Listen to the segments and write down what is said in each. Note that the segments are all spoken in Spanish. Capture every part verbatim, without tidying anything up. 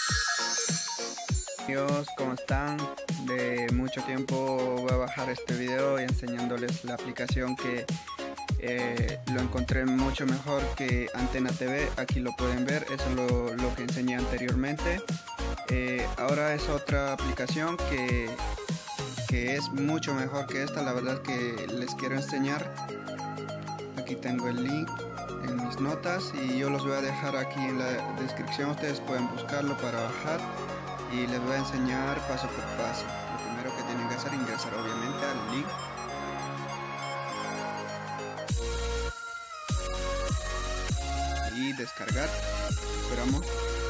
Amigos, ¿cómo están? De mucho tiempo voy a bajar este video y enseñándoles la aplicación que eh, lo encontré mucho mejor que Antena T V. Aquí lo pueden ver, eso es lo, lo que enseñé anteriormente. Eh, ahora es otra aplicación que, que es mucho mejor que esta, la verdad que les quiero enseñar. Aquí tengo el link en mis notas y yo los voy a dejar aquí en la descripción. Ustedes pueden buscarlo para bajar y les voy a enseñar paso por paso. Lo primero que tienen que hacer es ingresar obviamente al link. Y descargar. Esperamos.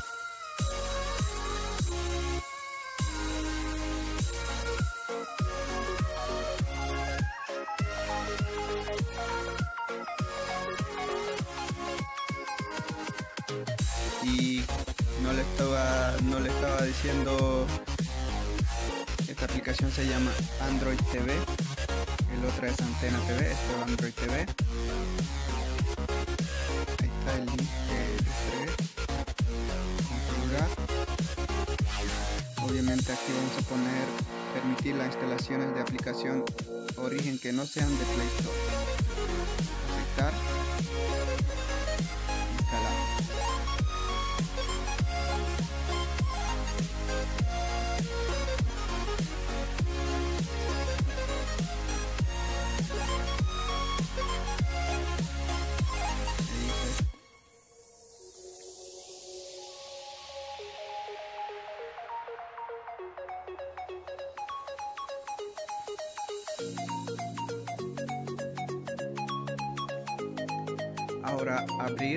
Y no le estaba no le estaba diciendo, esta aplicación se llama Android T V, el otra es Antena T V, esto es Android T V. Ahí está el link que descargué. Configurar. Obviamente aquí vamos a poner permitir las instalaciones de aplicación origen que no sean de Play Store. Aceptar. Instalar. Ahora abrir.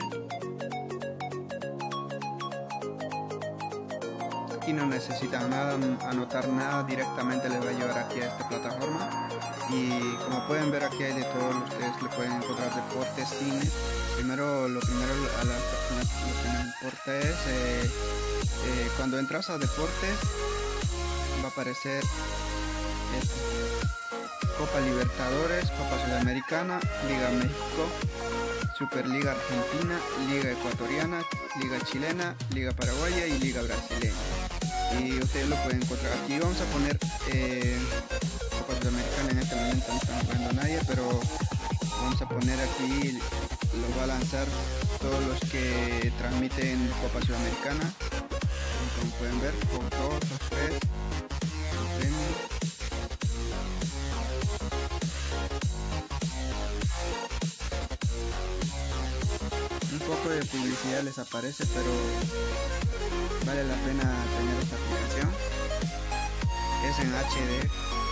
Aquí no necesitan nada, anotar nada, directamente les va a llevar aquí a esta plataforma. Y como pueden ver, aquí hay de todo. Ustedes le pueden encontrar deportes, cine. Primero, lo primero a las personas lo que me importa es eh, eh, cuando entras a deportes va a aparecer esto: Copa Libertadores, Copa Sudamericana, Liga México, Superliga Argentina, Liga Ecuatoriana, Liga Chilena, Liga Paraguaya y Liga Brasileña. Y ustedes lo pueden encontrar aquí. Vamos a poner eh, Copa Sudamericana. En este momento no estamos jugando a nadie, pero vamos a poner aquí, lo va a lanzar todos los que transmiten Copa Sudamericana. Como pueden ver, por dos, los tres, un poco de publicidad les aparece, pero vale la pena tener esta aplicación. Es en H D.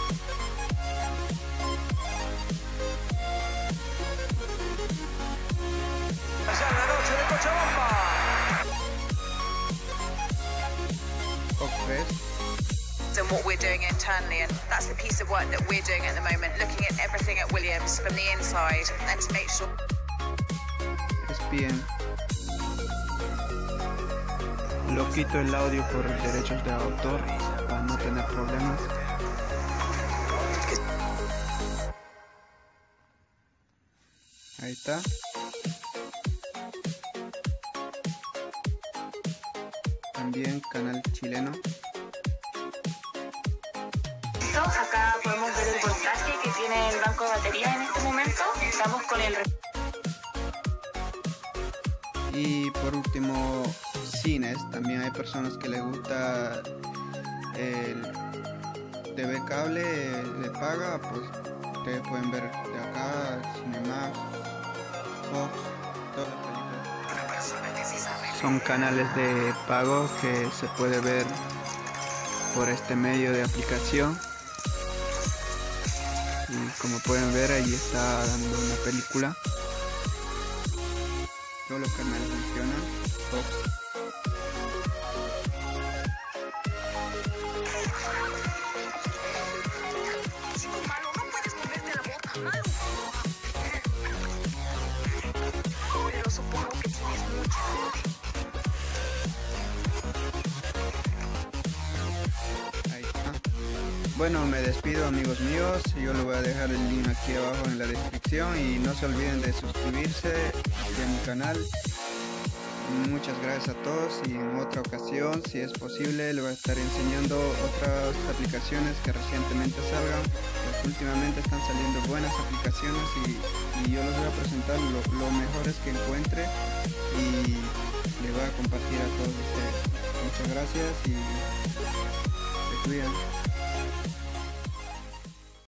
Allá en la noche de Cochabamba. Ocfest. And what we're doing internally, and that's the piece of work that we're doing at the moment, looking at everything at Williams from the inside and to make sure. Bien. Lo quito el audio por derechos de autor para no tener problemas. Ahí está. También canal chileno. Acá podemos ver el voltaje que tiene el banco de batería en este momento. Estamos con el... Y por último, cines. También hay personas que les gusta el T V cable de paga, pues ustedes pueden ver de acá Cinemax, Fox, todas las películas. Son canales de pago que se puede ver por este medio de aplicación. Y como pueden ver, ahí está dando una película. Todos los canales funcionan. Fox. Pero supongo que tienes mucho. Ahí está. Bueno, me despido, amigos míos. Yo les voy a dejar el link aquí abajo en la descripción y no se olviden de suscribirse aquí a mi canal muchas gracias a todos y en otra ocasión, si es posible, les voy a estar enseñando otras aplicaciones que recientemente salgan, pues últimamente están saliendo buenas aplicaciones y, y yo les voy a presentar lo, lo mejores que encuentre y les voy a compartir a todos ustedes. Muchas gracias y se cuidan.